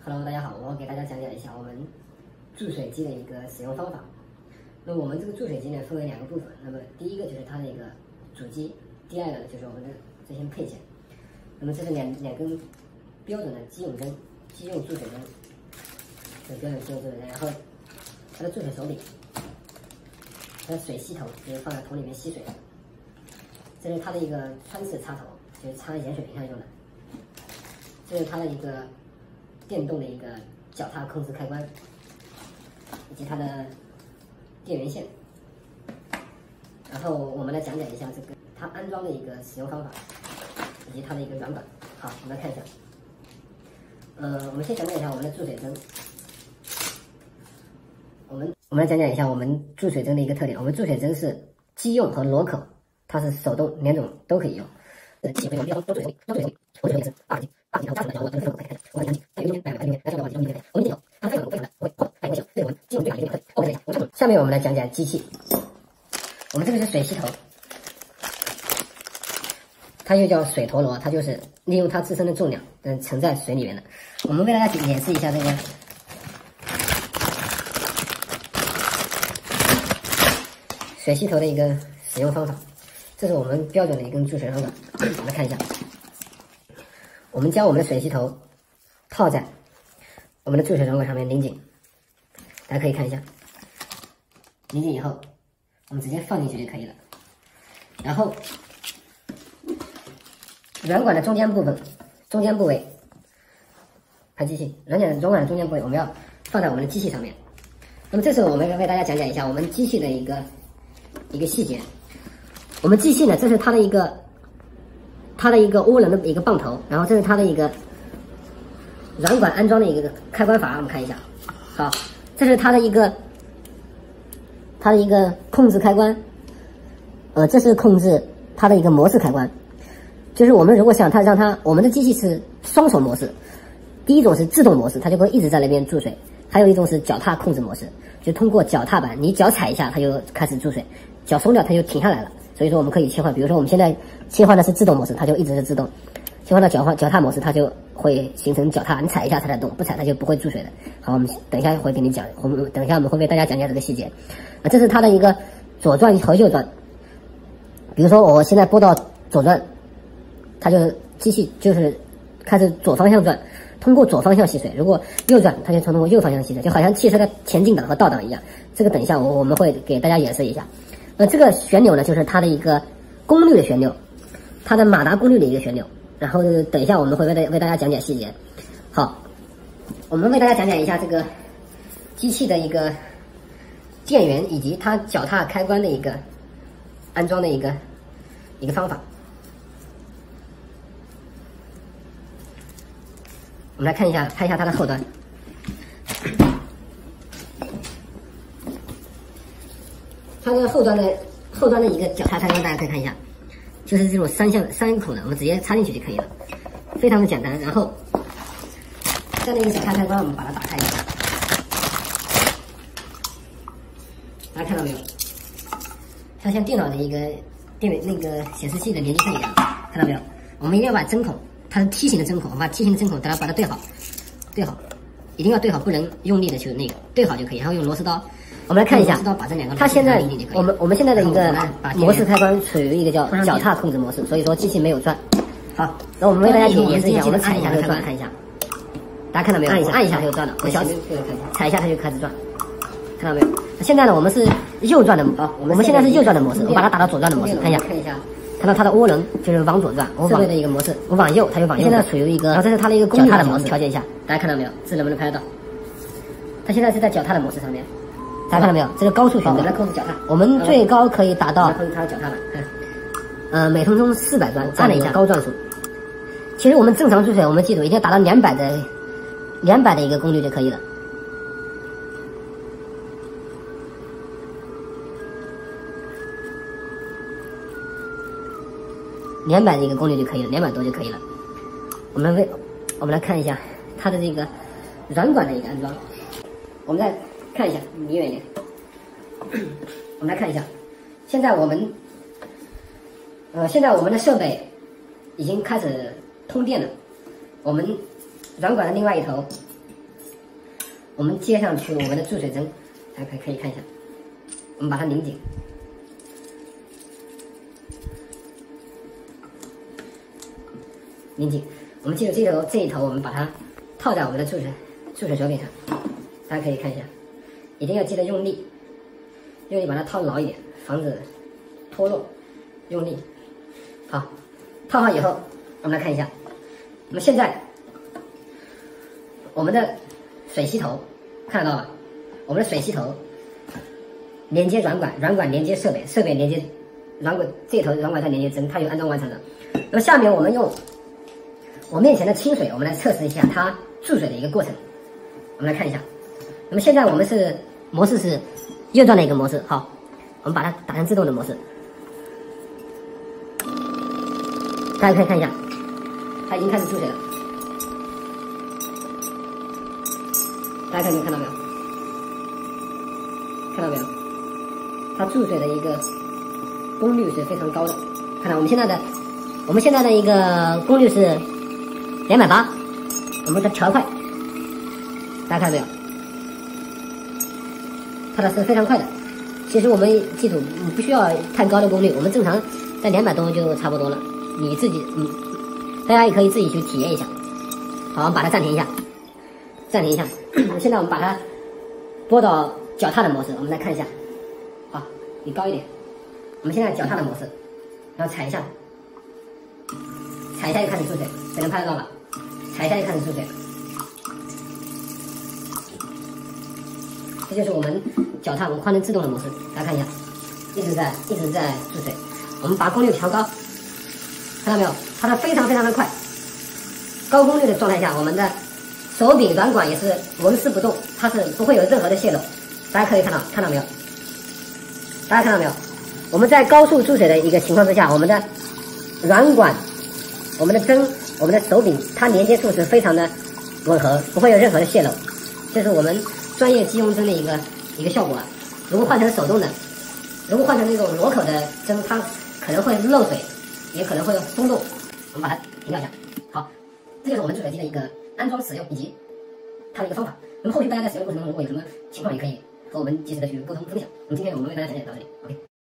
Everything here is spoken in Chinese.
Hello， 大家好，我给大家讲解一下我们注水机的一个使用方法。那么我们这个注水机呢，分为2个部分。那么第一个就是它的一个主机，第二个呢就是我们的这些配件。那么这是两根标准的机用针，机用注水针，这标准机用注水针。然后它的注水手柄，它的水吸头就是放在桶里面吸水的。这是它的一个穿刺插头，就是插在盐水瓶上用的。这是它的一个电动的一个脚踏控制开关，以及它的电源线。然后我们来讲解一下这个它安装的一个使用方法，以及它的一个软管。好，我们来看一下。我们先讲解一下我们的注水针。我们来讲解一下我们注水针的一个特点。我们注水针是机用和螺口，它是手动2种都可以用。下面我们来讲讲机器。我们这个是水吸头，它又叫水陀螺，它就是利用它自身的重量，沉在水里面的。我们为大家演示一下这个水吸头的一个使用方法。这是我们标准的一根注水软管，我们看一下。我们将我们的水吸头套在我们的注水软管上面拧紧，大家可以看一下。拧紧以后，我们直接放进去就可以了。然后软管的中间部位，拍机器，软管的中间部位我们要放在我们的机器上面。那么这时候我们为大家讲解一下我们机器的一个细节。我们机器呢，这是它的一个涡轮的一个棒头，然后这是它的一个软管安装的一个开关阀，我们看一下。好，这是它的一个控制开关，这是控制它的一个模式开关。就是我们如果想我们的机器是双手模式，第一种是自动模式，它就会一直在那边注水；还有一种是脚踏控制模式，就通过脚踏板，你脚踩一下它就开始注水，脚松掉它就停下来了。所以说我们可以切换，比如说我们现在切换的是自动模式，它就一直是自动；切换到脚踏模式，它就会形成脚踏，你踩一下它才动，不踩它就不会注水的。好，我们等一下会给你讲，等一下我们会为大家讲解这个细节。这是它的一个左转和右转。比如说我现在拨到左转，它就机器就是开始左方向转，通过左方向吸水；如果右转，它就通过右方向吸水，就好像汽车的前进档和倒档一样。这个等一下我们会给大家演示一下。这个旋钮呢，就是它的一个功率的旋钮，它的马达功率的一个旋钮。然后等一下我们会为大家讲解细节。好，我们为大家讲解一下这个机器的一个电源以及它脚踏开关的一个安装的一个方法。我们来看一下，拍一下它的后端。它的后端的一个脚踏开关，大家可以看一下，就是这种三口的，我们直接插进去就可以了，非常的简单。然后这样的一个脚踏开关，我们把它打开一下，大家看到没有？它像电脑的一个那个显示器的连接线一样，看到没有？我们一定要把针孔，它是梯形的针孔，我们把梯形的针孔把它对好，一定要对好，不能用力的去那个对好就可以。然后用螺丝刀。我们来看一下，它现在我们现在的一个模式开关处于一个叫脚踏控制模式，所以说机器没有转。好，那我们为大家演示一下，我们踩一下它就转，看一下，大家看到没有？按一下它就转了，我小指踩一下它就开始转，看到没有？现在呢，我们是右转的我们现在是右转的模式，我把它打到左转的模式，看一下，看到它的涡轮就是往左转，我往的一个模式，我往右它就往右。现在处于一个，然后这是它的一个脚踏的模式，调节一下，大家看到没有？这能不能拍得到？它现在是在脚踏的模式上面。大家看到没有？这个高速旋转来控制脚踏，我们最高可以达到控制它的脚踏板，每分钟400转，按了一下高转速。其实我们正常注水，我们记住一定要达到200的一个功率就可以了。200的一个功率就可以了，200多就可以了。我们来看一下它的这个软管的一个安装，我们再看一下，离远一点。我们来看一下，现在我们的设备已经开始通电了。我们软管的另外一头我们接上去我们的注水针，大家可以看一下，我们把它拧紧，拧紧。我们记住这一头，我们把它套在我们的注水手柄上，大家可以看一下，一定要记得用力把它套牢一点，防止脱落，用力。好，套好以后，我们来看一下，那么现在我们的水吸头看得到吧？我们的水吸头连接软管，软管连接设备，设备连接软管，这一头软管上连接针，它就安装完成了。那么下面我们用我面前的清水，我们来测试一下它注水的一个过程。我们来看一下。那么现在我们模式是右转的一个模式，好，我们把它打成自动的模式。大家可以看一下，它已经开始注水了。大家看到没有？看到没有？它注水的一个功率是非常高的。看到我们现在的一个功率是280，我们的调快，大家看到没有？它的是非常快的。其实我们记住，不需要太高的功率，我们正常在200多就差不多了。你自己大家也可以自己去体验一下。好，我们把它暂停一下，现在我们把它拨到脚踏的模式，我们来看一下。好，你高一点。我们现在脚踏的模式，然后踩一下就开始注水，谁能拍得到吧？踩一下就开始注水。这就是我们脚踏我们换成自动的模式，大家看一下，一直在注水。我们把功率调高，看到没有？它的非常的快。高功率的状态下，我们的手柄软管也是纹丝不动，它是不会有任何的泄漏。大家可以看到没有？大家看到没有？我们在高速注水的一个情况之下，我们的软管、我们的针、我们的手柄，它连接处是非常的吻合，不会有任何的泄漏。这是我们专业机用针的一个效果啊。如果换成手动的，如果换成那种螺口的针，它可能会漏水，也可能会松动。我们把它停掉一下。好，这就是我们注水机的一个安装、使用以及它的一个方法。那么后续大家在使用过程中，如果有什么情况，也可以和我们及时的去沟通分享。那么今天我们为大家讲解到这里 ，OK。